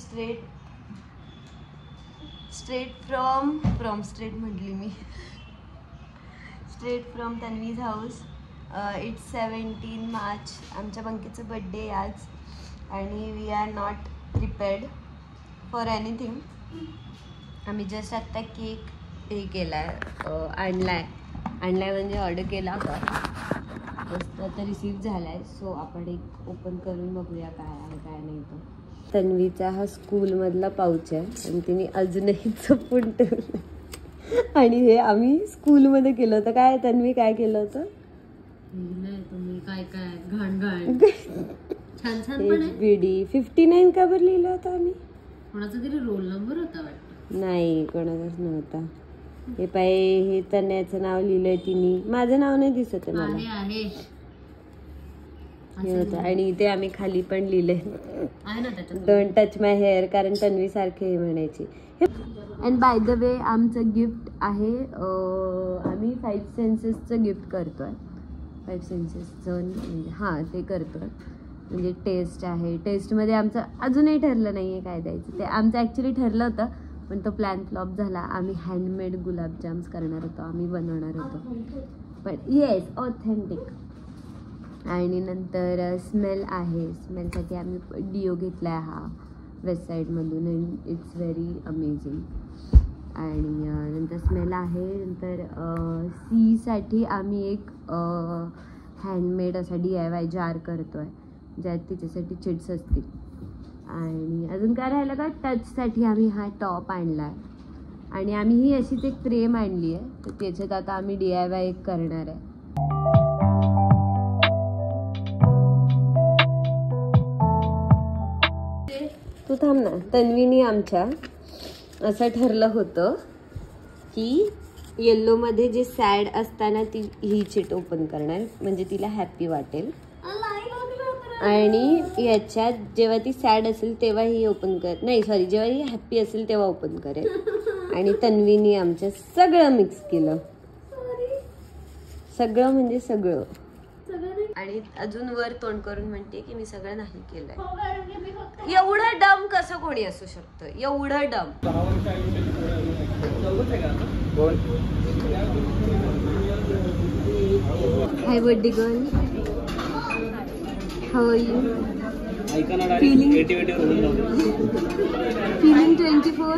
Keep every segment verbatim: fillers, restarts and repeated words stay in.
Straight straight from from straight म्हटली मी straight from Tanvi's house. It's seventeen March. आमच्या बंकीचं बड्डे आज आणि we are not prepared for anything. आम्ही जस्ट आत्ता केक हे केला आहे, आणला आहे आणला आहे म्हणजे ऑर्डर केला होता, जस्ट आता रिसीव झाला आहे. सो आपण एक ओपन करून बघूया काय आहे काय नाही. तो तन्वीचा हा स्कूलमधला पाऊच आहे आणि तिने अजूनही जपून ठेवला. आणि हे आम्ही स्कूलमध्ये केलं होतं. काय तन्वी काय केलं होतं? तुम्ही काय काय घाण घाण छान छान बीडी फिफ्टी नाईन का बरं लिहिलं होतं आम्ही? कोणाचा तरी रोल नंबर होता वाटतं. नाही कोणाचाच नव्हता. हे पाय हे तन्याचं नाव लिहिलंय तिने, माझं नाव नाही दिसत आहे मला. आहे हे होतं आणि इथे आम्ही खाली पण लिहिलंय डोंट टच माय हेअर, कारण तन्वी सारखे हे म्हणायची. अँड बाय द वे आमचं गिफ्ट आहे, आम्ही फाईव्ह सेन्सेसचं गिफ्ट करतोय. फाईव्ह सेन्सेसचं म्हणजे हां ते करतोय. म्हणजे टेस्ट आहे. टेस्टमध्ये आमचं अजूनही ठरलं नाही आहे काय द्यायचं ते. आमचं ॲक्च्युली ठरलं होतं पण तो प्लॅन फ्लॉप झाला. आम्ही हँडमेड गुलाबजाम्स करणार होतो, आम्ही बनवणार होतो. पण येस ऑथेंटिक. आणि नंतर स्मेल आहे. स्मेलसाठी आम्ही डिओ घेतला आहे हा वेस्ट साईडमधून अँड इट्स व्हेरी अमेझिंग. आणि नंतर स्मेल आहे. नंतर सीसाठी आम्ही एक हँडमेड असा डी आय वाय जार करतो आहे ज्यात तिच्यासाठी चिट्स असतील. आणि अजून काय राहिलं का, टचसाठी आम्ही हा टॉप आणला आहे. आणि आम्ही ही अशीच एक फ्रेम आणली आहे, तर त्याच्यात आता आम्ही डी आय वाय एक करणार आहे. तू थांब ना. तन्वीनी आमच्या असं ठरलं होतं की येल्लोमध्ये जे सॅड असताना ती ही चिट ओपन करणार, म्हणजे तिला हॅप्पी वाटेल. आणि याच्यात जेव्हा ती सॅड असेल तेव्हा ही ओपन कर नाही सॉरी जेव्हा ही हॅप्पी असेल तेव्हा ओपन करेल. आणि तन्वीनी आमच्या सगळं मिक्स केलं, सगळं म्हणजे सगळं. आणि अजून वर तोंड करून म्हणते की मी सगळं नाही केलंय. एवढं डम कसं कोणी असू शकतं, एवढं dumb. Hi birthday girl, how are you? Feeling feeling twenty four.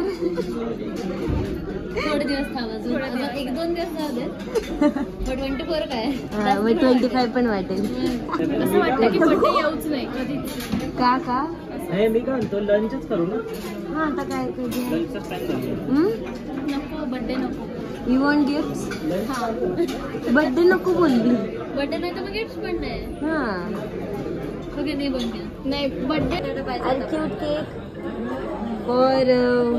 थोडे दिवस थांबा, एक दोन दिवस जाऊ दे. ट्वेंटी फोर काय मग ट्वेंटी फाईव्ह पण वाटेल. असं वाटतं की बर्थडे येऊच नाही कधीच. का का मी काय म्हणतो लंचच करू ना. हा आता काय कधी नको बर्थडे नको. You want gift? हा बर्थडे नको बोलली. बर्थडे नाही तर मग गिफ्ट पण नाही. हा ओके नाही बोलते नाही बर्थडे पाहिजे. Cute cake for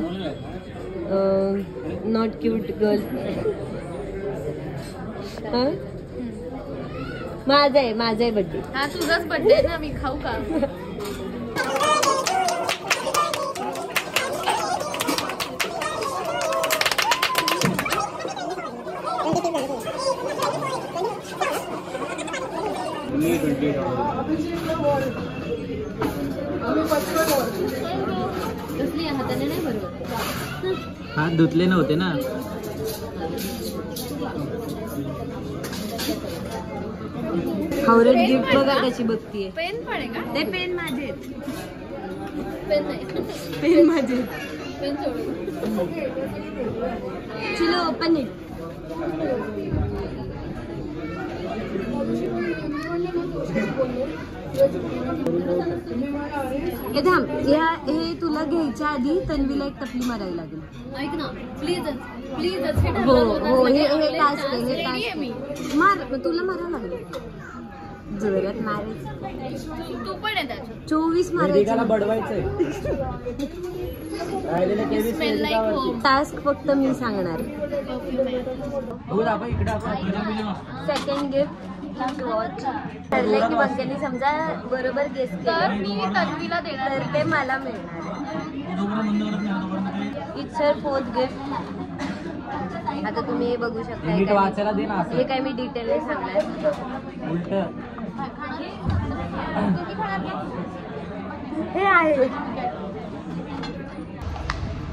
not cute girl. हा माझा आहे माझा आहे बर्थडे. हा तुझाच बर्थडे ना, मी खाऊ का? कसली हाताने नाही बरोबर. हात धुतले नव्हते ना. हावरेट गिफ्ट बघा कशी बघतीये. पेन पण आहे का? ते पेन माझे पेन नाही पेन माझे पेन सोडून. चलो ओपन इट. हे थांब, या हे तुला घ्यायच्या आधी तन्वीला एक टपली मारायला लागेल. ऐक ना प्लीजच प्लीजच. हो हो हे हे टास्क आहे, हे टास्क मार. मग तुला मारायला लागेल जोरात मारायचं. तू पण आहे त्याच्यात. चोवीस मारायचं. बडवायचंय. टास्क फक्त मी सांगणार. Second gift watch. ठरलंय की बंकेनी समजा बरोबर गेस केलं मी तन्वीला देणार तर ते मला मिळणार आहे. It's her fourth gift. आता तुम्ही हे बघू शकता. वाचायला दे ना. हे काय मी डिटेल सांगणार. उलट हे आहे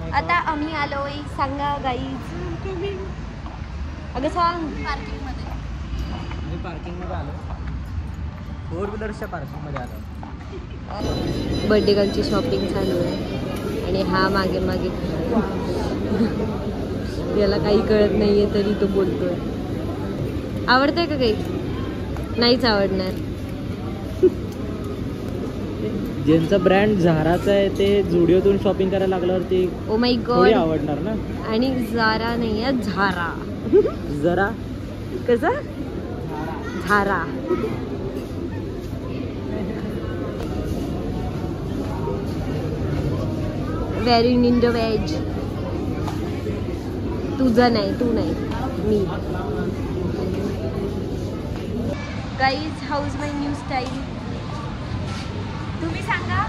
आता आम्ही आलोय, सांगा गाईज. अगं सांग. पार्किंग मध्ये मी पार्किंग मध्ये आलो, फोर व्हीलरच्या पार्किंग मध्ये आलो. बर्थडे गर्लची शॉपिंग चालू आहे आणि हा मागे मागे याला काही कळत नाहीये तरी तो बोलतोय. आवडतंय का काही? नाहीच आवडणार. ज्यांचा ब्रँड झाराचा आहे ते झुडिओतून शॉपिंग करायला लागल्यावरती ओ माय थोडी गॉड. आवडणार ना. आणि झारा नाही आहे, झारा. जरा कसा? Zara. Very in the wedge. तुझं नाही, तू नाही, मी. Guys, how's my new style? तुम्ही सांगा.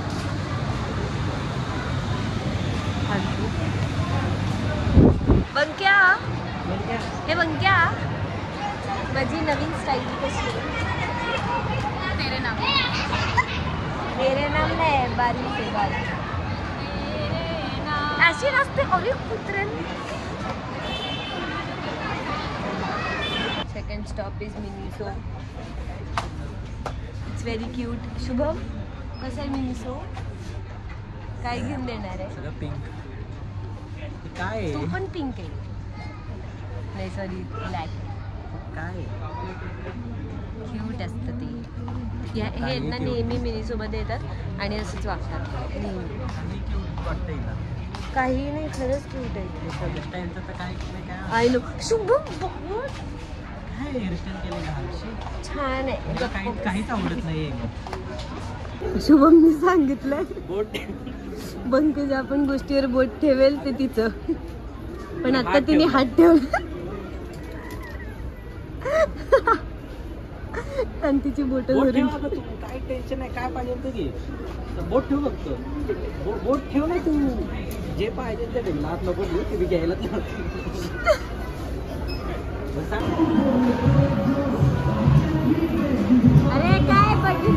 बंक्या, हे बंक्या, माझी नवीन स्टाईल कशी आहे? तेरे नाम मेरे नाम नाही, बारी से बारी. अशी नसते. अरे कुत्रे. Second stop is Miniso. It's very cute. Shubham, कसं आहे मिनिसो? काय घेऊन देणार आहे? सगळं पिंक. काय तू पण पिंक आहे. नाही सॉरी, ब्लॅक. काय क्यूट असतं ते. हे हे ना नेहमी मिनिसोमध्ये येतात आणि असंच वागतात नेहमी. वाटतं हिला. काही नाही, खरंच क्यूट आहे. हेअरस्टाईलचं तर काय नाही काय. I know. शुभम बहुत काय हेअरस्टाईल केली का हर्षी? छान आहे. काही काहीच आवडत नाहीये. शुभमने सांगितलं बोट बंकेच्या आपण गोष्टीवर बोट ठेवेल ते तिचं, पण आता तिने हात ठेवला आणि तिची बोट बोट धरून. ठेव आता तू. काय टेन्शन नाही. काय पाहिजे होतं की बोट ठेव फक्त. बो- बोट ठेव ना तू. जे पाहिजे ते ठेव. लात नको घेऊ, ते घ्यायला अरे काय पाहिजे?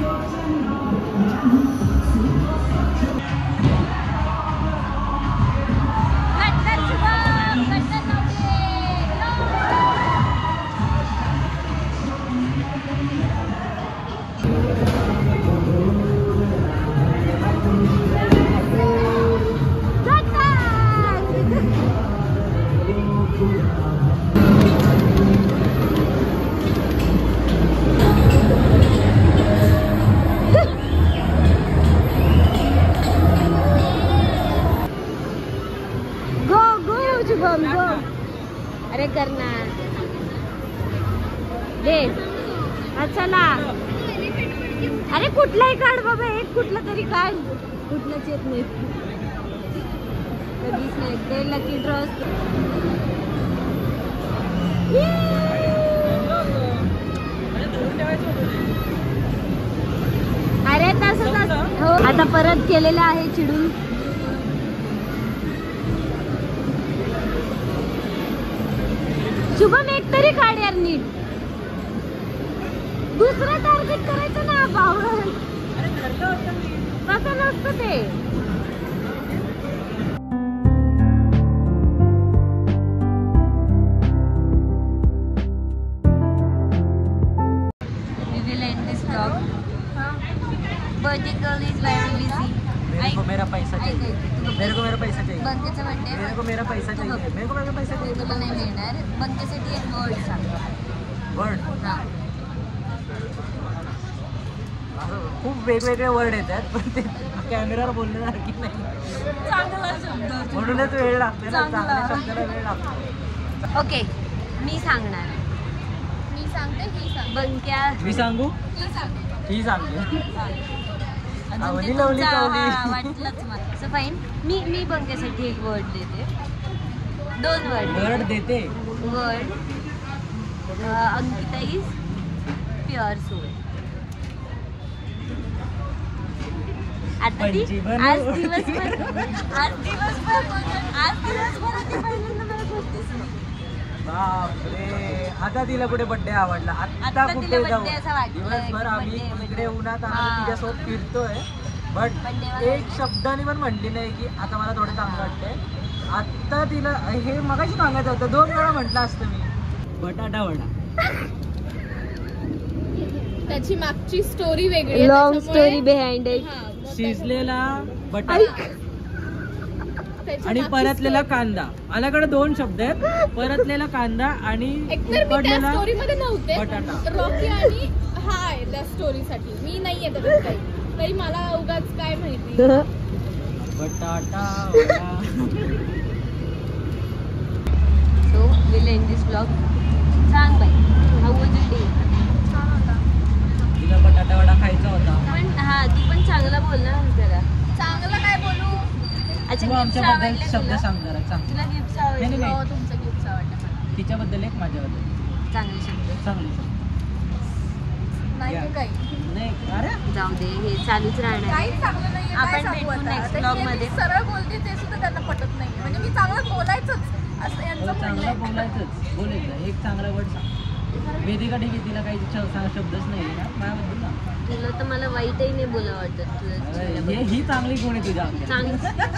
अरे करणार दे. चला. अरे कुठलाही काढ बाबा, एक कुठला तरी काढ. कुठलंच येत नाही, कधीच नाही. ते लकी ड्रॉ असतो. अरे तसंच हो. आता परत केलेलं आहे चिडून. शुभम एक तरी काढ यार नीट. दुसरं टार्गेट करायचं ना बावळ. तसं नसतं ते. We will end this vlog. Birthday girl is very busy. मेरे को मेरा पैसा चाहिए. ऐक, मेरे को मेरा पैसा चाहिए. बंकेचा बर्थडे. मेरे को मेरा पैसा चाहिए. मेरे को मेरा पैसा चाहिए. तुला नाही मिळणार. बंकेसाठी एक वर्ड सांग. वर्ड हा. खूप वेगवेगळे वर्ड येतात, पण ते कॅमेरावर बोलण्यासारखी नाही. चांगला शब्द. म्हणूनच वेळ लागते ना. चांगला. चांगल्या शब्दाला वेळ लागतो. ओके, मी सांगणार. मी सांगते, ही सांग. बंक्या. मी सांगू? ही सांग. ही सांगते. अजून आवली ते लवली तुमचं, कवली. हा, वाटलंच मला. So fine. मी मी बंकेसाठी एक वर्ड देते. दोन वर्ड. वर्ड देते. Word. Ankita is pure soul. आता ती पंची बनव. आज दिवसभर आज दिवसभर आज दिवसभर ती पहिल्यांदा मला गोष्टी सांगितली. बापरे, आता तिला कुठे बर्थडे आवडला? आता आता कुठे तिला जाऊ? birthday असं वाटलंय दिवसभर की आम्ही birthday, इकडे birthday. उन्हात हा. आम्ही तिच्यासोबत फिरतोय, बट Birthday वाला. एक शब्दाने पण म्हणली नाही की आता मला थोडं चांगलं वाटतंय. आता तिला हे मगाशी सांगायचं होतं, दोन वेळा म्हटलं असतं मी. बटाटा वडा. त्याची मागची स्टोरी वेगळी, लॉंग स्टोरी बिहाइंड इट. शिजलेला बटाटा आणि परतलेला कांदा. माझ्याकडे दोन शब्द आहेत, परतलेला कांदा आणि उकडलेला स्टोरी मध्ये नव्हते बटाटा. रॉकी आणि हा आहे त्या स्टोरीसाठी, मी नाहीये त्याच्यात काही, तरी मला उगाच काय माहिती. बटाटा vada. So we'll end this vlog. सांग बाई, how was your day? छान होता. तिला बटाटा वडा खायचा होता. पण हा तू पण चांगला बोल ना जरा. चांगलं काय बोलू. अच्छा, तू गिफ्ट आमच्याबद्दल आवडले शब्द तुला? सांग जरा. सांग. तुला गिफ्ट नाही, आवडले? नाही. हो, तुमचं गिफ्ट आवडलं मला. तिच्याबद्दल एक, माझ्याबद्दल चांगले शब्द. चांगली सांग. नाही या. काही नाही अरे जाऊ दे, हे चालूच राहणार. काहीच चांगलं नाहीये. आपण काय सांगू भेटू आता? next ते vlog जे मी मध्ये. सरळ बोलते ते सुद्धा त्यांना पटत नाही. म्हणजे मी चांगलं बोलायचंच असं यांचं हो, चांगलं म्हणणं आहे. बोलायचंच. बोलायचं एक चांगला वर्ड सांग. वेदिका ठीक आहे, तिला काही श- सा- शब्दच नाही आहे ना माझ्याबद्दल ना. तुला तर मला वाईटही नाही बोला वाटत तुला अरे, तुझ्याबद्दल. हे ही चांगली कोण आहे तुझ्या अंगात? चांग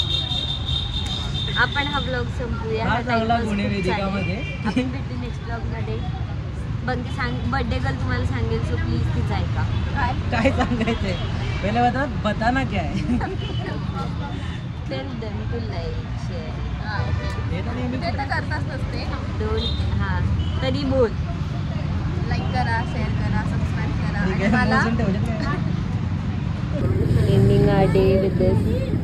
आपण हा ब्लॉग संपूया. हा चांगला time गुण आहे खूप वेदिकामध्ये. चालेल. आपण भेटू नेक्स्ट ब्लॉग मध्ये. बघ सांग, बर्थडे गर्ल तुम्हाला सांगेल, सो प्लीज तिचा ऐका. काय काय सांगायचंय पहिले बता बताना क्या है. Tell them to like share हा. हे तर नेहमी ते तर करताच नसते. डोंट. हा तरी बोल. लाईक करा, शेअर करा, सबस्क्राईब करा ठीक आणि आहे, मला मोजून ठेवलं काय? ending our day with this